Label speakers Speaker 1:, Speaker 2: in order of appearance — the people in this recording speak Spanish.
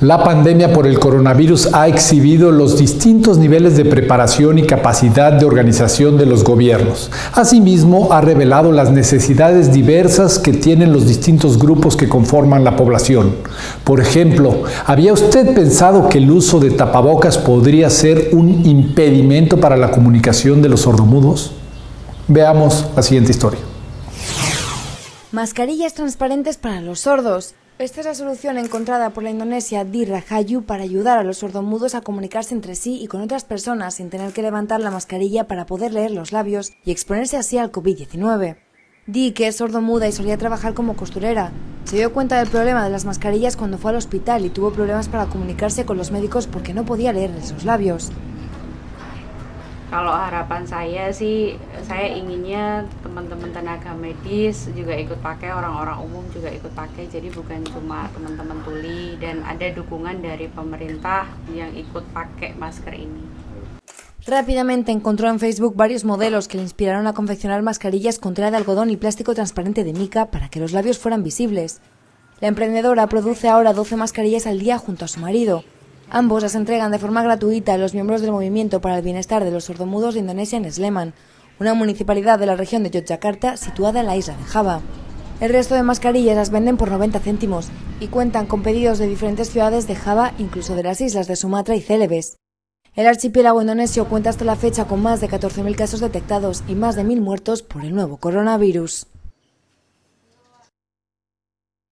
Speaker 1: La pandemia por el coronavirus ha exhibido los distintos niveles de preparación y capacidad de organización de los gobiernos. Asimismo, ha revelado las necesidades diversas que tienen los distintos grupos que conforman la población. Por ejemplo, ¿había usted pensado que el uso de tapabocas podría ser un impedimento para la comunicación de los sordomudos? Veamos la siguiente historia.
Speaker 2: Mascarillas transparentes para los sordos. Esta es la solución encontrada por la indonesia Di Rahayu para ayudar a los sordomudos a comunicarse entre sí y con otras personas sin tener que levantar la mascarilla para poder leer los labios y exponerse así al COVID-19. Di, que es sordomuda y solía trabajar como costurera, se dio cuenta del problema de las mascarillas cuando fue al hospital y tuvo problemas para comunicarse con los médicos porque no podía leerles los labios.
Speaker 3: Kalau harapan saya sih, saya inginnya teman-teman tenaga medis juga ikut pakai, orang-orang umum juga ikut pakai, jadi bukan cuma teman-teman tuli dan ada dukungan dari pemerintah yang ikut pakai masker ini.
Speaker 2: Rápidamente encontró en Facebook varios modelos que le inspiraron a confeccionar mascarillas con tela de algodón y plástico transparente de mica para que los labios fueran visibles. La emprendedora produce ahora 12 mascarillas al día junto a su marido. Ambos las entregan de forma gratuita a los miembros del Movimiento para el Bienestar de los Sordomudos de Indonesia en Sleman, una municipalidad de la región de Yogyakarta situada en la isla de Java. El resto de mascarillas las venden por 90 céntimos y cuentan con pedidos de diferentes ciudades de Java, incluso de las islas de Sumatra y Celebes. El archipiélago indonesio cuenta hasta la fecha con más de 14.000 casos detectados y más de 1.000 muertos por el nuevo coronavirus.